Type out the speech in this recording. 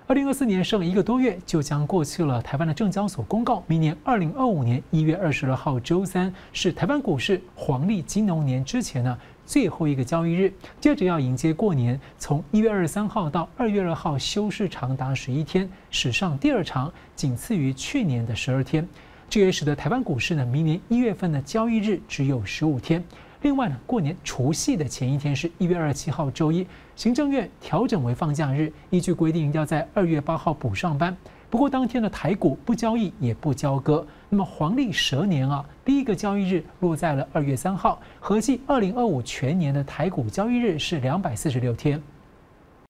2024年剩1个多月就将过去了，台湾的证交所公告，明年2025年1月22号周三是台湾股市黄历金牛年之前呢最后一个交易日，接着要迎接过年，从1月23号到2月2号休市长达11天，史上第2长，仅次于去年的12天。这也使得台湾股市呢，明年1月份的交易日只有15天。另外呢，过年除夕的前一天是1月27号周一，行政院调整为放假日，依据规定要在2月8号补上班。不过当天的台股不交易也不交割。那么黄历蛇年啊，第一个交易日落在了2月3号，合计2025全年的台股交易日是246天。